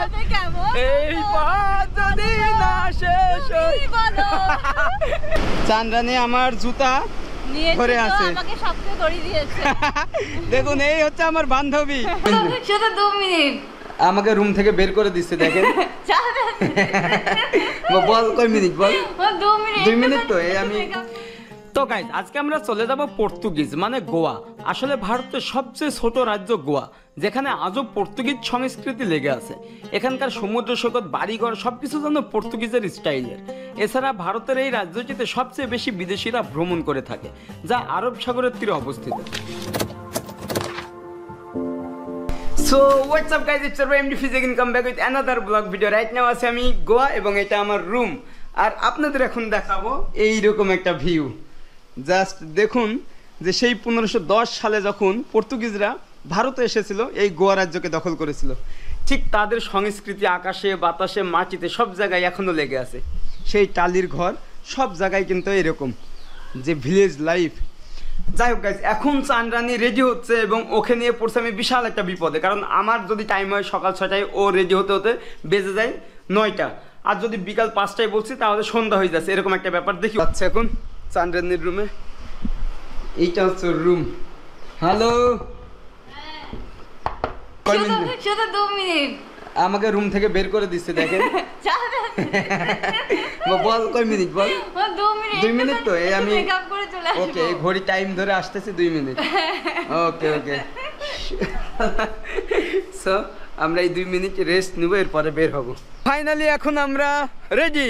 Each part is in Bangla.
এই পথ যদি না শেষ হয়। চান্দ্রানী আমার জুতা ঘরে আছে, আমাকে সবকে দড়ি দিয়েছে। দেখুন এই হচ্ছে আমার বান্ধবী। শুধু 2 মিনিট আমাকে রুম থেকে বের করে দিচ্ছে, দেখেন। বল কয় মিনিট, বল 2 মিনিট তো এই আমি। তো গাইস আজকে আমরা চলে যাব পর্তুগিজ মানে গোয়া। আসলে ভারতের সবচেয়ে ছোট রাজ্য গোয়া, যেখানে আজও পর্তুগিজ সংস্কৃতি লেগে আছে। এখানকার সমুদ্র সৈকত, বাড়িঘর সবকিছু যেন পর্তুগিজের স্টাইলের। এছাড়া ভারতের এই রাজ্যটিতে সবচেয়ে বেশি বিদেশিরা ভ্রমণ করে থাকে, যা আরব সাগরের তীরে অবস্থিত। So what's up guys, it's your MD Physics and come back with another vlog video. Right now আছি আমি গোয়া এবং এটা আমার রুম। আর আপনাদের এখন দেখাবো এইরকম একটা ভিউ। জাস্ট দেখুন যে সেই 1510 সালে যখন পর্তুগিজরা ভারতে এসেছিল, এই গোয়া রাজ্যকে দখল করেছিল, ঠিক তাদের সংস্কৃতি আকাশে বাতাসে মাটিতে সব জায়গায় এখনো লেগে আছে। সেই টালির ঘর সব জায়গায় কিন্তু এরকম যে ভিলেজ লাইফ। যাই হোক গাইজ, এখন চান্দ্রানী রেডি হচ্ছে এবং ওকে নিয়ে পড়ছে আমি বিশাল একটা বিপদে। কারণ আমার যদি টাইম হয় সকাল 6টায়, ও রেডি হতে হতে বেজে যায় 9টা। আর যদি বিকাল 5টায় বলছি তাহলে সন্ধ্যা হয়ে যাচ্ছে, এরকম একটা ব্যাপার দেখি। আচ্ছা এখন চান্দ্রানীর রুমে, এইটা হচ্ছে রুম। হ্যালো, শুধু 2 মিনিট আমাকে রুম থেকে বের করে দিচ্ছে, দেখেন। বল কয় মিনিট, বল 2 মিনিট তো এই আমি। ওকে ঘড়ি টাইম ধরে আসতেছি 2 মিনিট। ওকে ওকে সো আমরা এই 2 মিনিট রেস্ট নেবো, এরপরে বের হব। ফাইনালি এখন আমরা রেডি।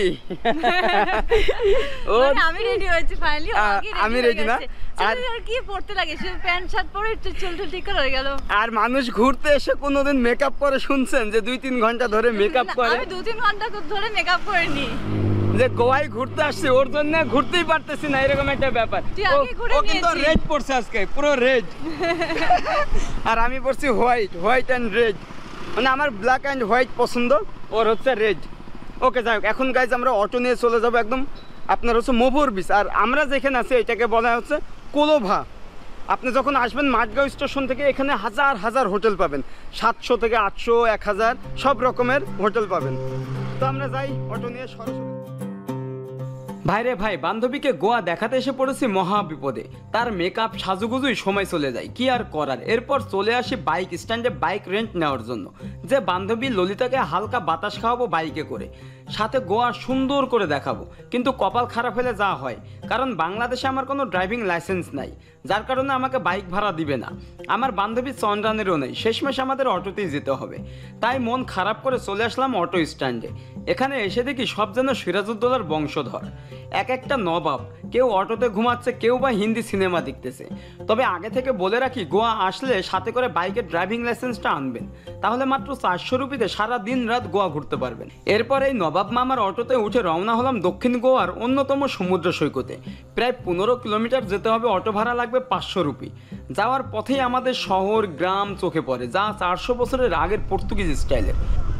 আমি রেডি হয়েছি ফাইনালি। আমি রেডি না, আর কি পড়তে লাগে, শুধু প্যান্ট শার্ট পরে একটু চুল ঠিক করে হয়ে গেল। আর মানুষ ঘুরতে এসে কোনোদিন মেকআপ করে শুনছেন যে 2-3 ঘন্টা ধরে মেকআপ করে? আমি 2-3 ঘন্টা ধরে মেকআপ করিনি, যে গোয়ায় ঘুরতে আসছে ওর জন্য ঘুরতেই পারতেছি না, এরকম একটা ব্যাপার। ও কিন্তু রেড পড়ছে আজকে, পুরো রেড। আর আমি পড়ছি হোয়াইট অ্যান্ড রেড, মানে আমার ব্ল্যাক অ্যান্ড হোয়াইট পছন্দ, ওর হচ্ছে রেড। ওকে যাই হোক, এখন গাইজ আমরা অটো নিয়ে চলে যাবো একদম আপনার হচ্ছে মোভর বিচ। আর আমরা যেখানে আছি এটাকে বলা হচ্ছে কোলোভা। আপনি যখন আসবেন মাঠগাঁও স্টেশন থেকে, এখানে হাজার হাজার হোটেল পাবেন, 700 থেকে 800, 1000 সব রকমের হোটেল পাবেন। তো আমরা যাই অটো নিয়ে সরাসরি। ভাইরে ভাই, বান্ধবীকে গোয়া দেখাতে এসে পড়েছি মহা বিপদে। তার মেকআপ সাজুগুজুই সময় চলে যায়, কি আর করার। এরপর চলে আসি বাইক স্ট্যান্ডে বাইক রেন্ট নেওয়ার জন্য, যে বান্ধবী ললিতাকে হালকা বাতাস খাওয়াবো বাইকে করে, সাথে গোয়া সুন্দর করে দেখাবো। কিন্তু কপাল খারাপ হলে যা হয়, কারণ বাংলাদেশে আমার কোনো ড্রাইভিং লাইসেন্স নাই, যার কারণে আমাকে বাইক ভাড়া দিবে না। আমার বান্ধবী চন্দ্রানেরও নেই, শেষমেশ আমাদের অটোতেই যেতে হবে। তাই মন খারাপ করে চলে আসলাম অটো স্ট্যান্ডে। এখানে এসে দেখি সব যেন সিরাজউদ্দৌলার বংশধর, এক একটা নবাব। কেউ অটোতে ঘুমাচ্ছে, কেউ বা হিন্দি সিনেমা দেখতেছে। তবে আগে থেকে বলে রাখি, গোয়া আসলে সাথে করে বাইকের ড্রাইভিং লাইসেন্সটা আনবেন, তাহলে মাত্র 400 রুপিতে সারা দিন রাত গোয়া ঘুরতে পারবেন। এরপর এই নবাব মামার অটোতে উঠে রওনা হলাম দক্ষিণ গোয়ার অন্যতম সমুদ্র সৈকতে। প্রায় 15 কিলোমিটার যেতে হবে, অটো ভাড়া লাগবে 500 রুপি। যাওয়ার পথেই আমাদের শহর গ্রাম চোখে পড়ে, যা 400 বছরের আগের পর্তুগিজ স্টাইলের।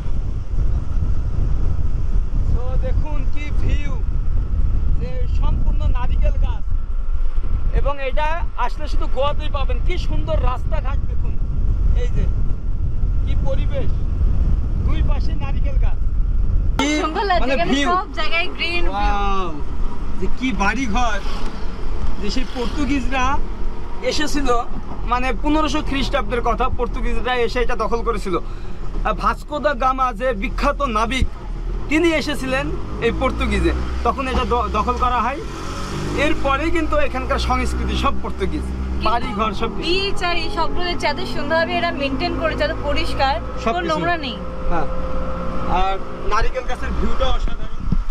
দেখুন কি ভিউ, যে সম্পূর্ণ নারিকেল গাছ, এবং এটা আসলে শুধু গোয়াতেই পাবেন। কি সুন্দর রাস্তাঘাট দেখুন, এই যে কি পরিবেশ, দুই পাশে নারিকেল গাছ, মানে ভিউ সব জায়গায় গ্রিন। ওয়াও, যে কি বাড়ি ঘর। যে সেই পর্তুগিজরা এসেছিল, মানে 1500 খ্রিস্টাব্দের কথা, পর্তুগিজরা এসে এটা দখল করেছিল। ভাস্কো দা গামা যে বিখ্যাত নাবিক, তিনি এসেছিলেন এই পর্তুগিজে, তখন এটা দখল করা হয়। এরপরেই কিন্তু এখানকার সংস্কৃতি সব পর্তুগিজ, বাড়ি ঘর সব বিচ আর এই সবগুলো যত সুন্দরভাবে এরা মেইনটেইন করে, যত পরিষ্কার, কোনো নোংরা নেই। হ্যাঁ, আর নারিকেল গাছের ভিউটা অসাধারণ।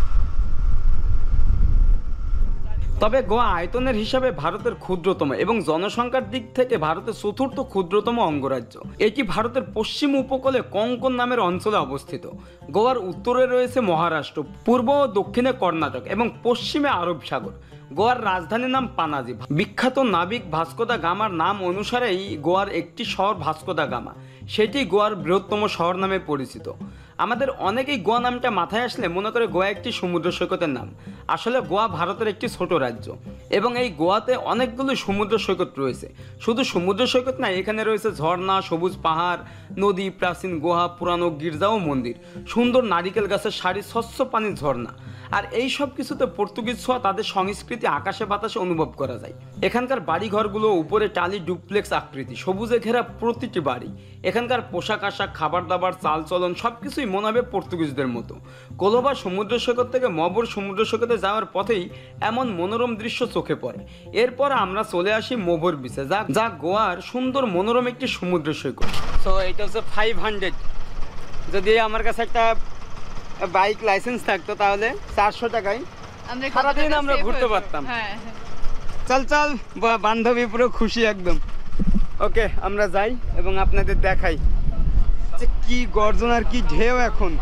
তবে গোয়া আয়তনের হিসাবে ভারতের ক্ষুদ্রতম এবং জনসংখ্যার দিক থেকে ভারতের চতুর্থ ক্ষুদ্রতম অঙ্গরাজ্য। এটি ভারতের পশ্চিম উপকূলে কোঙ্কন নামের অঞ্চলে অবস্থিত। গোয়ার উত্তরে রয়েছে মহারাষ্ট্র, পূর্ব ও দক্ষিণে কর্ণাটক এবং পশ্চিমে আরব সাগর। গোয়ার রাজধানীর নাম পানাজি। বিখ্যাত নাবিক ভাস্কো দা গামার নাম অনুসারেই গোয়ার একটি শহর ভাস্কো দা গামা। সেটি গোয়ার বৃহত্তম শহর নামে পরিচিত। আমাদের অনেকেই গোয়া নামটা মাথায় আসলে মনে করে গোয়া একটি সমুদ্র সৈকতের নাম। আসলে গোয়া ভারতের একটি ছোট রাজ্য এবং এই গোয়াতে অনেকগুলো সমুদ্র সৈকত রয়েছে। শুধু সমুদ্র সৈকত না, এখানে রয়েছে ঝর্ণা, সবুজ পাহাড়, নদী, প্রাচীন গুহা, পুরানো গির্জা ও মন্দির, সুন্দর নারিকেল গাছের সারি, স্বচ্ছ পানির ঝর্ণা। আর এই সব কিছুতে পর্তুগিজ ছোঁয়া, তাদের সংস্কৃতি আকাশে বাতাসে অনুভব করা যায়। এখানকার বাড়িঘরগুলো উপরে টালি ডুপ্লেক্স আকৃতি, সবুজে ঘেরা প্রতিটি বাড়ি। এখানকার পোশাক আশাক, খাবার দাবার, চালচলন সবকিছুই মনে হবে পর্তুগিজদের মতো। কোলোবা সমুদ্র সৈকত থেকে মবর সমুদ্র সৈকতে যাওয়ার পথেই এমন মনোরম দৃশ্য চোখে পড়ে। এরপর আমরা চলে আসি মোভর বিচে, যা গোয়ার সুন্দর মনোরম একটি সমুদ্র সৈকত। সো এটা হচ্ছে 500। যদি আমার কাছে একটা বাইক লাইসেন্স থাকতো তাহলে 400 টাকায় সারাদিন আমরা ঘুরতে পারতাম। চল চল, বান্ধবী পুরো খুশি একদম। ওকে, আমরা যাই এবং আপনাদের দেখাই যে কি গর্জন আর কি ঢেউ এখন।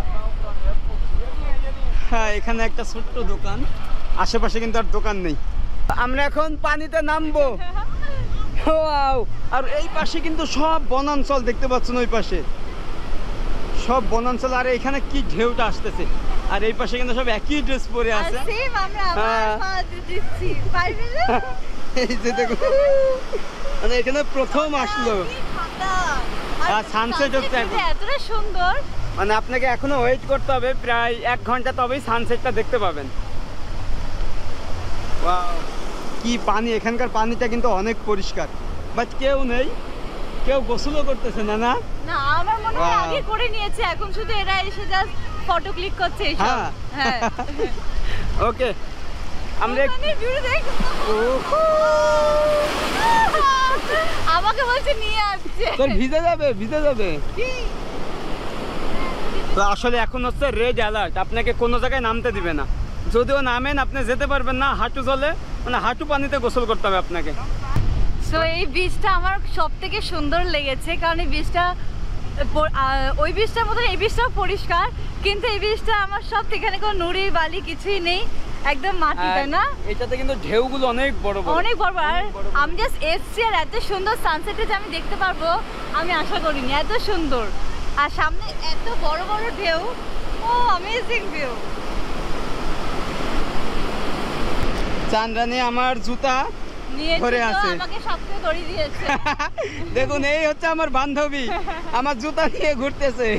হ্যাঁ, এখানে একটা ছোট্ট দোকান, আশেপাশে কিন্তু আর দোকান নেই। আমরা এখন পানিতে নামবো। ওয়াও! আর এই পাশে কিন্তু সব বনাঞ্চল দেখতে পাচ্ছেন, ওই পাশে সব বনাঞ্চল। আর এখানে কি ঢেউটা আসতেছে, আর এই পাশে কিন্তু সব একই ড্রেস পরে আছে। এই যে দেখো, মানে এখানে প্রথম আসলো আর সানসেট হচ্ছে এতটা সুন্দর, মানে আপনাকে এখনো ওয়েট করতে হবে প্রায় 1 ঘন্টা, তবেই সানসেটটা দেখতে পাবেন। ওয়াও, কি পানি! এখানকার পানিটা কিন্তু অনেক পরিষ্কার, বাট কেউ নেই, কেউ গোসলও করতেছে না। না না, আমার মনে হয় আগে করে নিয়েছে, এখন শুধু এরা এসে জাস্ট ফটো ক্লিক করছে এইসব। হ্যাঁ, ওকে, আমরা আমাকে বলছে নিয়ে আসছে। তোর ভিজে যাবে, ভিজে যাবে। তো আসলে এখন হচ্ছে রেড অ্যালার্ট, আপনাকে কোনো জায়গায় নামতে দিবে না। যদিও নামেন আপনি যেতে পারবেন না, হাঁটু জলে, মানে হাঁটু পানিতে গোসল করতে হবে আপনাকে। সো এই বীজটা আমার সব থেকে সুন্দর লেগেছে, কারণ এই বীজটা ওই বীজটার মতন এই বীজটাও পরিষ্কার, কিন্তু এই বীজটা আমার সব থেকে, এখানে কোনো নুড়ি বালি কিছুই নেই, একদম মাটি, তাই না? এটাতে কিন্তু ঢেউগুলো অনেক বড় বড়, অনেক বড়। আর আমি জাস্ট এসছি, আর এত সুন্দর সানসেটে যে আমি দেখতে পারবো আমি আশা করিনি, এত সুন্দর। আর সামনে এত বড় বড় ঢেউ, ও অ্যামেজিং ভিউ। চান্দ্রানী আমার জুতা ধরে আছে, আমাকে সবচেয়ে দড়ি দিয়েছে। দেখুন, এই হচ্ছে আমার বান্ধবী, আমার জুতা নিয়ে ঘুরতেছে।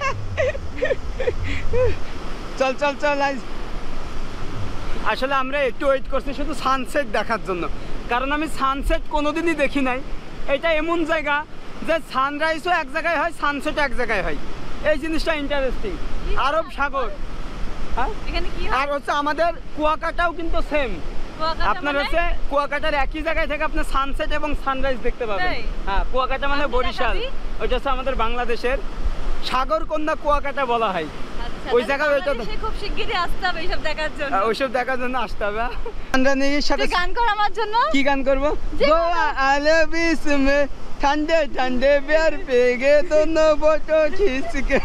চল চল চল। আসলে আমরা একটু ওয়েট করছি শুধু সানসেট দেখার জন্য, কারণ আমি সানসেট কোনোদিনই দেখি নাই। এটা এমন জায়গা যে সানরাইজও এক জায়গায় হয়, সানসেটও এক জায়গায় হয়। এই জিনিসটা ইন্টারেস্টিং। আরব সাগর, হ্যাঁ, আর হচ্ছে আমাদের কুয়াকাটাও কিন্তু সেম। আপনার হচ্ছে কুয়াকাটার একই জায়গায় থেকে আপনি সানসেট এবং সানরাইজ দেখতে পাবেন। হ্যাঁ, কুয়াকাটা মানে বরিশাল, ওইটা হচ্ছে আমাদের বাংলাদেশের সাগর কন্যা কুয়াকাটা বলা হয়। ওই জায়গায় ওইটা খুব শিগগিরই আসতে হবে এইসব দেখার জন্য, ওইসব দেখার জন্য আসতে হবে। চান্দ্রানীর সাথে গান কর আমার জন্য। কি গান করবো? গোয়া আলে বিচ মে ঠান্ডে ঠান্ডে প্যার পেগে দোনো ফটো খিচকে।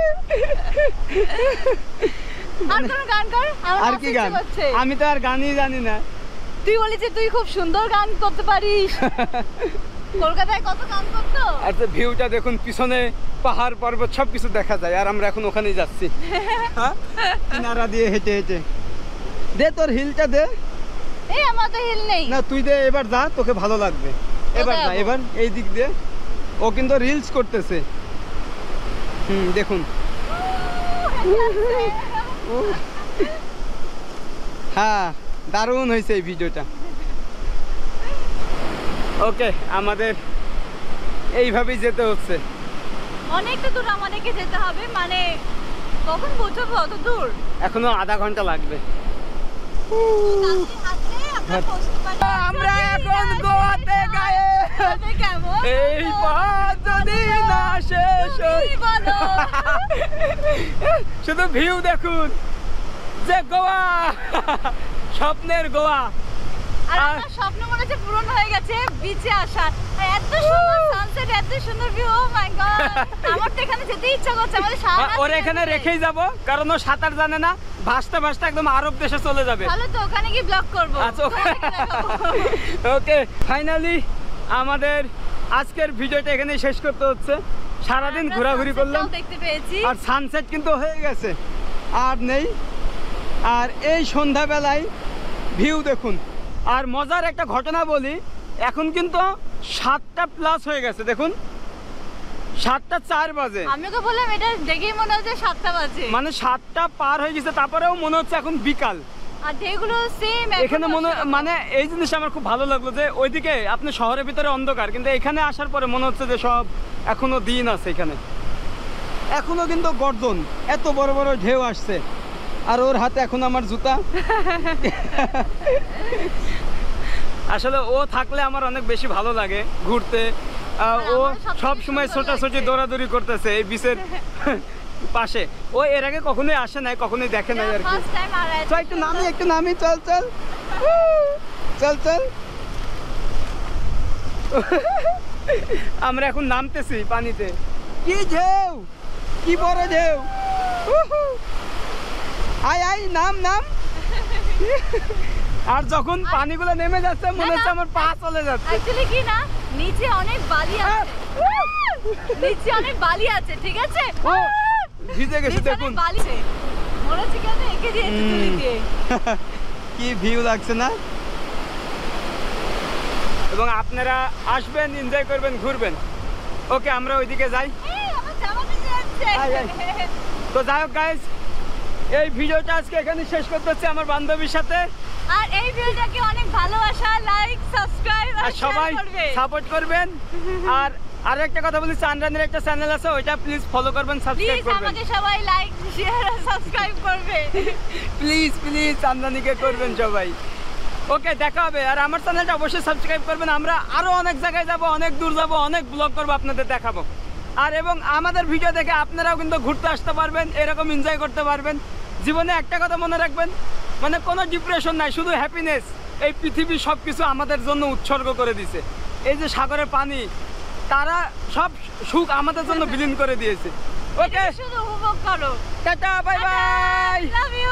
আর কোন গান কর। আর কি গান? আমি তো আর গানই জানি না। তুই বলিস তুই খুব সুন্দর গান করতে পারিস। কলকাতায় কত গান করতো। আচ্ছা, ভিউটা দেখুন, পিছনে পাহাড় পর্বত সবকিছু দেখা যায়, আর আমরা এখন ওখানেই যাচ্ছি। হ্যাঁ, কিনারা দিয়ে হেঁটে হেঁটে। দে তোর হিলটা দে। এই আমার তো হিল নেই। না, তুই দে, এবার যা, তোকে ভালো লাগবে। এবার যা, এবার এই দিক দিয়ে। ও কিন্তু রিলস করতেছে। দেখুন। হ্যাঁ, দারুণ হয়েছে এই ভিডিওটা। ওকে, আমাদের এইভাবেই যেতে হচ্ছে। অনেকটা দূর আমাদেরকে যেতে হবে, মানে কখন পৌঁছবো অত দূর? এখনো আধা ঘন্টা লাগবে। আমরা এখন গোয়াতে গায়ে, এই পথ যদি না শেষ হয়। শুধু ভিউ দেখুন, যে গোয়া, স্বপ্নের গোয়া। আর আমার স্বপ্ন মনে হচ্ছে পূরণ হয়ে গেছে, বিচে আসা, এত সুন্দর সানসেট, এত সুন্দর ভিউ। ও মাই গড, আমার তো এখানে যেতে ইচ্ছা করছে। আমাদের সারা ওর এখানে রেখেই যাব, কারণ ও সাঁতার জানে না, ভাসতে ভাসতে একদম আরব দেশে চলে যাবে। তাহলে তো ওখানে গিয়ে ব্লগ করব। আচ্ছা, ওকে, ফাইনালি আমাদের আজকের ভিডিওটা এখানেই শেষ করতে হচ্ছে। সারাদিন ঘোরাঘুরি করলাম দেখতে পেয়েছি আর সানসেট কিন্তু হয়ে গেছে আর নেই। আর এই সন্ধ্যাবেলায় ভিউ দেখুন। আর মজার একটা ঘটনা বলি, এখন কিন্তু 7টা প্লাস হয়ে গেছে, দেখুন 7টা 4 বাজে। আমি ওকে বললাম এটা দেখেই মনে হচ্ছে 7টা বাজে, মানে 7টা পার হয়ে গেছে, তারপরেও মনে হচ্ছে এখন বিকাল। আর ঢেউগুলো সেম এখানে মানে এই জিনিসটা আমার খুব ভালো লাগলো যে ওইদিকে আপনি শহরের ভিতরে অন্ধকার, কিন্তু এখানে আসার পরে মনে হচ্ছে যে সব এখনো দিন আছে এখানে, এখনো কিন্তু গর্জন, এত বড় বড় ঢেউ আসছে। আর ওর হাতে এখন আমার জুতা। আসলে ও থাকলে আমার অনেক বেশি ভালো লাগে ঘুরতে। ও সব সময় ছোটাছুটি দৌড়াদৌড়ি করতেছে এই বিচের পাশে। ও এর আগে কখনোই আসে নাই, কখনোই দেখে নাই আর কি। তো একটু নামি চল চল চল চল। আমরা এখন নামতেছি পানিতে। কি ঢেউ, কি বড় ঢেউ। আয় আয় নাম নাম। আর যখন পানিগুলো নেমে যাচ্ছে মনে হচ্ছে আমার পা চলে যাচ্ছে। অ্যাকচুয়ালি কি না, নিচে অনেক বালি আছে, নিচে অনেক বালি আছে, ঠিক আছে? ও ভিজে গেছে দেখুন। বালি আছে, মনে হচ্ছে কেন এঁকে দিয়েছে তুলি দিয়ে। কি ভিউ লাগছে না? এবং আপনারা আসবেন, এনজয় করবেন, ঘুরবেন। ওকে আমরা ওইদিকে যাই। আমার জামা ভিজে যাচ্ছে। তো যাই হোক গাইস, এই ভিডিওটা আজকে এখানে শেষ করতে হচ্ছে আমার বান্ধবীর সাথে। আর এই ভিডিওটাকে অনেক ভালোবাসা, লাইক, সাবস্ক্রাইব আর সবাই সাপোর্ট করবেন। আর আরো একটা কথা বলি, চানরানির একটা চ্যানেল আছে, ওইটা প্লিজ ফলো করবেন, সাবস্ক্রাইব করবেন। আমাকে সবাই লাইক, শেয়ার আর সাবস্ক্রাইব করবে। প্লিজ প্লিজ চানরানিকে করবেন সবাই। ওকে দেখা হবে। আর আমার চ্যানেলটা অবশ্যই সাবস্ক্রাইব করবেন। আমরা আরো অনেক জায়গায় যাব, অনেক দূর যাব, অনেক ব্লগ করবো, আপনাদের দেখাবো। আর এবং আমাদের ভিডিও দেখে আপনারাও কিন্তু ঘুরতে আসতে পারবেন, এরকম এনজয় করতে পারবেন। জীবনে একটা কথা মনে রাখবেন, মানে কোনো ডিপ্রেশন নাই, শুধু হ্যাপিনেস। এই পৃথিবী সব কিছু আমাদের জন্য উৎসর্গ করে দিয়েছে। এই যে সাগরের পানি, তারা সব সুখ আমাদের জন্য বিলীন করে দিয়েছে। ওকে, শুধু উপভোগ করো। Tata, bye bye, love you.